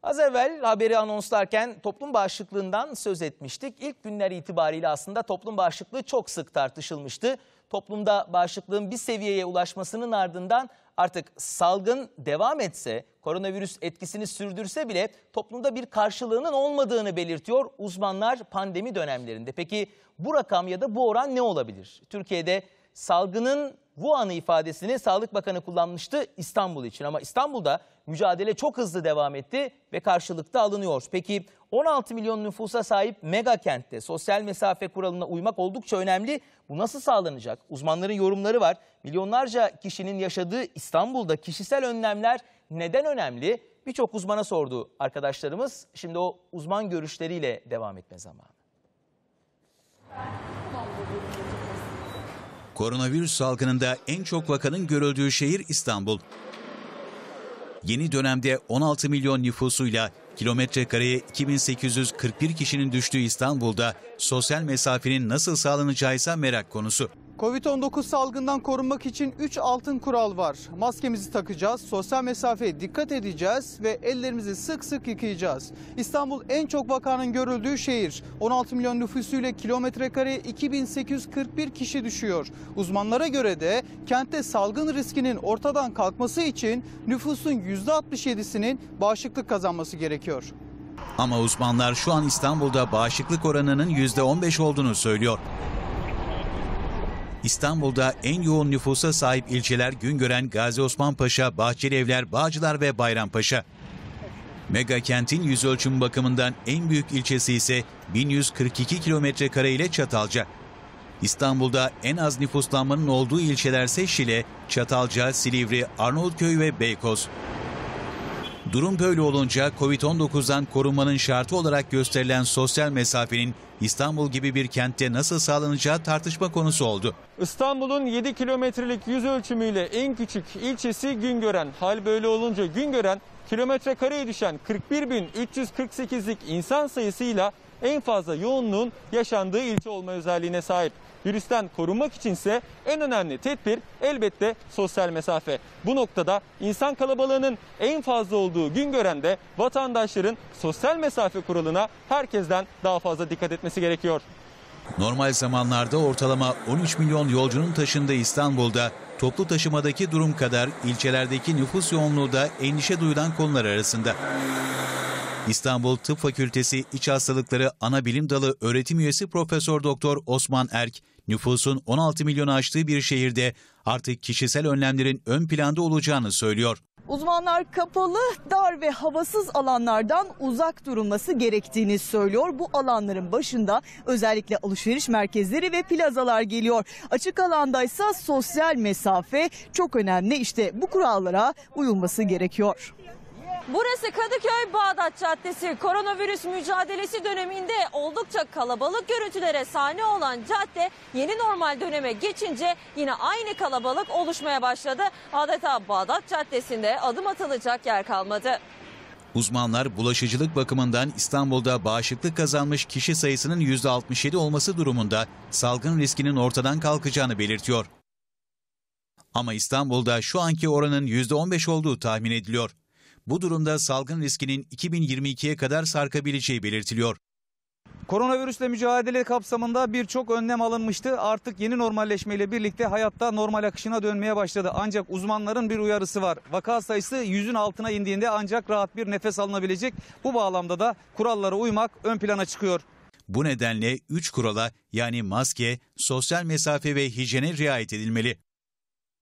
Az evvel haberi anonslarken toplum bağışıklığından söz etmiştik. İlk günler itibariyle aslında toplum bağışıklığı çok sık tartışılmıştı. Toplumda bağışıklığın bir seviyeye ulaşmasının ardından artık salgın devam etse, koronavirüs etkisini sürdürse bile toplumda bir karşılığının olmadığını belirtiyor uzmanlar pandemi dönemlerinde. Peki bu rakam ya da bu oran ne olabilir? Türkiye'de salgının Wuhan'ı ifadesini Sağlık Bakanı kullanmıştı İstanbul için, ama İstanbul'da mücadele çok hızlı devam etti ve karşılıkta alınıyor. Peki 16 milyon nüfusa sahip mega kentte sosyal mesafe kuralına uymak oldukça önemli. Bu nasıl sağlanacak? Uzmanların yorumları var. Milyonlarca kişinin yaşadığı İstanbul'da kişisel önlemler neden önemli? Birçok uzmana sordu arkadaşlarımız. Şimdi o uzman görüşleriyle devam etme zamanı. Koronavirüs salgınında en çok vakanın görüldüğü şehir İstanbul. Yeni dönemde 16 milyon nüfusuyla kilometrekareye 2841 kişinin düştüğü İstanbul'da sosyal mesafenin nasıl sağlanacağıysa merak konusu. Covid-19 salgından korunmak için 3 altın kural var. Maskemizi takacağız, sosyal mesafeye dikkat edeceğiz ve ellerimizi sık sık yıkayacağız. İstanbul en çok vakanın görüldüğü şehir. 16 milyon nüfusuyla kilometrekareye 2841 kişi düşüyor. Uzmanlara göre de kentte salgın riskinin ortadan kalkması için nüfusun %67'sinin bağışıklık kazanması gerekiyor. Ama uzmanlar şu an İstanbul'da bağışıklık oranının %15 olduğunu söylüyor. İstanbul'da en yoğun nüfusa sahip ilçeler Güngören, Gazi Osman Paşa, Bahçelievler, Bağcılar ve Bayrampaşa. Mega kentin yüz ölçümü bakımından en büyük ilçesi ise 1142 kilometrekare ile Çatalca. İstanbul'da en az nüfuslanmanın olduğu ilçelerse Şile, Çatalca, Silivri, Arnavutköy ve Beykoz. Durum böyle olunca Covid-19'dan korunmanın şartı olarak gösterilen sosyal mesafenin İstanbul gibi bir kentte nasıl sağlanacağı tartışma konusu oldu. İstanbul'un 7 kilometrelik yüz ölçümüyle en küçük ilçesi Güngören. Hal böyle olunca Güngören kilometre kareye düşen 41.348'lik insan sayısıyla en fazla yoğunluğun yaşandığı ilçe olma özelliğine sahip. Virüsten korunmak içinse en önemli tedbir elbette sosyal mesafe. Bu noktada insan kalabalığının en fazla olduğu Güngören'de vatandaşların sosyal mesafe kuralına herkesten daha fazla dikkat etmesi gerekiyor. Normal zamanlarda ortalama 13 milyon yolcunun taşındığı İstanbul'da toplu taşımadaki durum kadar ilçelerdeki nüfus yoğunluğu da endişe duyulan konular arasında. İstanbul Tıp Fakültesi İç Hastalıkları Anabilim Dalı öğretim üyesi Profesör Doktor Osman Erk, nüfusun 16 milyonu aştığı bir şehirde artık kişisel önlemlerin ön planda olacağını söylüyor. Uzmanlar kapalı, dar ve havasız alanlardan uzak durulması gerektiğini söylüyor. Bu alanların başında özellikle alışveriş merkezleri ve plazalar geliyor. Açık alandaysa sosyal mesafe çok önemli. İşte bu kurallara uyulması gerekiyor. Burası Kadıköy Bağdat Caddesi. Koronavirüs mücadelesi döneminde oldukça kalabalık görüntülere sahne olan cadde yeni normal döneme geçince yine aynı kalabalık oluşmaya başladı. Adeta Bağdat Caddesi'nde adım atılacak yer kalmadı. Uzmanlar bulaşıcılık bakımından İstanbul'da bağışıklık kazanmış kişi sayısının %67 olması durumunda salgın riskinin ortadan kalkacağını belirtiyor. Ama İstanbul'da şu anki oranın %15 olduğu tahmin ediliyor. Bu durumda salgın riskinin 2022'ye kadar sarkabileceği belirtiliyor. Koronavirüsle mücadele kapsamında birçok önlem alınmıştı. Artık yeni normalleşmeyle birlikte hayatta normal akışına dönmeye başladı. Ancak uzmanların bir uyarısı var. Vaka sayısı 100'ün altına indiğinde ancak rahat bir nefes alınabilecek. Bu bağlamda da kurallara uymak ön plana çıkıyor. Bu nedenle 3 kurala, yani maske, sosyal mesafe ve hijyene riayet edilmeli.